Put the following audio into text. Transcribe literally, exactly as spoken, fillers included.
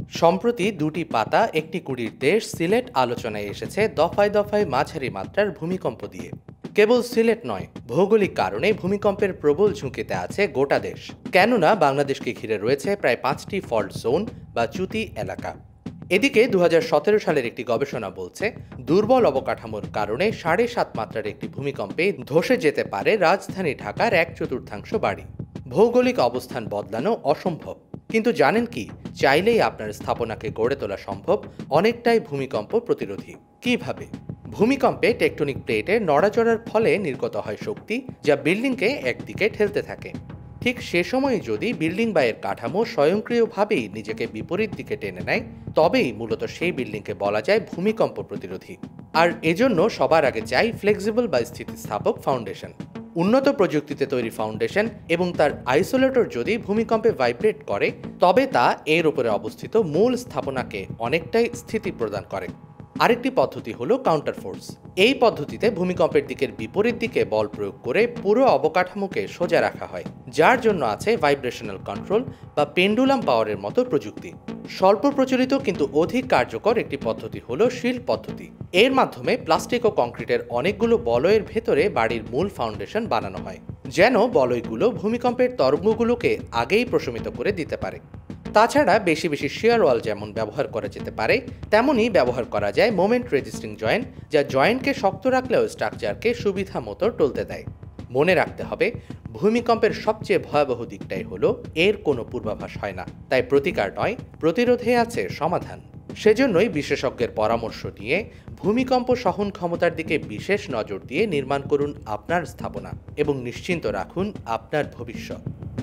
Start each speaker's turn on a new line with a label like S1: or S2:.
S1: সম্প্রতি দুটি পাতা একটি কুড়ির দেশ সিলেট আলোচনায় এসেছে দফায় দফায় মাঝারি মাত্রার ভূমিকম্প দিয়ে। কেবল সিলেট নয়, ভৌগোলিক কারণে ভূমিকম্পের প্রবল ঝুঁকিতে আছে গোটা দেশ। কেননা বাংলাদেশকে ঘিরে রয়েছে প্রায় পাঁচটি ফল্ট জোন বা চ্যুতি এলাকা। এদিকে দু হাজার সতেরো সালের একটি গবেষণা বলছে, দুর্বল অবকাঠামোর কারণে সাড়ে সাত মাত্রার একটি ভূমিকম্পে ধসে যেতে পারে রাজধানী ঢাকার এক চতুর্থাংশ বাড়ি। ভৌগোলিক অবস্থান বদলানো অসম্ভব, কিন্তু জানেন কি, চাইলেই আপনার স্থাপনাকে গড়ে তোলা সম্ভব অনেকটাই ভূমিকম্প প্রতিরোধী। কিভাবে? ভূমিকম্পে টেকটনিক প্লেটের নড়াচড়ার ফলে নির্গত হয় শক্তি, যা বিল্ডিংকে একদিকে ঠেলতে থাকে। ঠিক সে সময় যদি বিল্ডিং বা এর কাঠামো স্বয়ংক্রিয়ভাবেই নিজেকে বিপরীত দিকে টেনে নেয়, তবেই মূলত সেই বিল্ডিংকে বলা যায় ভূমিকম্প প্রতিরোধী। আর এজন্য সবার আগে চাই ফ্লেক্সিবল বা স্থিতিস্থাপক ফাউন্ডেশন। উন্নত প্রযুক্তিতে তৈরি ফাউন্ডেশন এবং তার আইসোলেটর যদি ভূমিকম্পে ভাইব্রেট করে, তবে তা এর উপরে অবস্থিত মূল স্থাপনাকে অনেকটাই স্থিতি প্রদান করে। আরেকটি পদ্ধতি হলো কাউন্টার ফোর্স। এই পদ্ধতিতে ভূমিকম্পের দিকের বিপরীত দিকে বল প্রয়োগ করে পুরো অবকাঠামোকে সোজা রাখা হয়, যার জন্য আছে ভাইব্রেশনাল কন্ট্রোল বা পেন্ডুলাম পাওয়ারের মতো প্রযুক্তি। স্বল্প প্রচলিত কিন্তু অধিক কার্যকর একটি পদ্ধতি হলো শিল্ড পদ্ধতি। এর মাধ্যমে প্লাস্টিক ও কংক্রিটের অনেকগুলো বলয়ের ভেতরে বাড়ির মূল ফাউন্ডেশন বানানো হয়, যেন বলয়গুলো ভূমিকম্পের তরঙ্গগুলোকে আগেই প্রশমিত করে দিতে পারে। তাছাড়া বেশি বেশি শিয়ার ওয়াল যেমন ব্যবহার করা যেতে পারে, তেমনই ব্যবহার করা যায় মোমেন্ট রেজিস্টিং জয়েন্ট, যা জয়েন্টকে শক্ত রাখলেও স্ট্রাকচারকে সুবিধা মতো টলতে দেয়। মনে রাখতে হবে, ভূমিকম্পের সবচেয়ে ভয়াবহ দিকটাই হলো এর কোনো পূর্বাভাস হয় না। তাই প্রতিকার নয়, প্রতিরোধে আছে সমাধান। সেজন্যই বিশেষজ্ঞের পরামর্শ নিয়ে ভূমিকম্প সহন ক্ষমতার দিকে বিশেষ নজর দিয়ে নির্মাণ করুন আপনার স্থাপনা এবং নিশ্চিন্ত রাখুন আপনার ভবিষ্যৎ।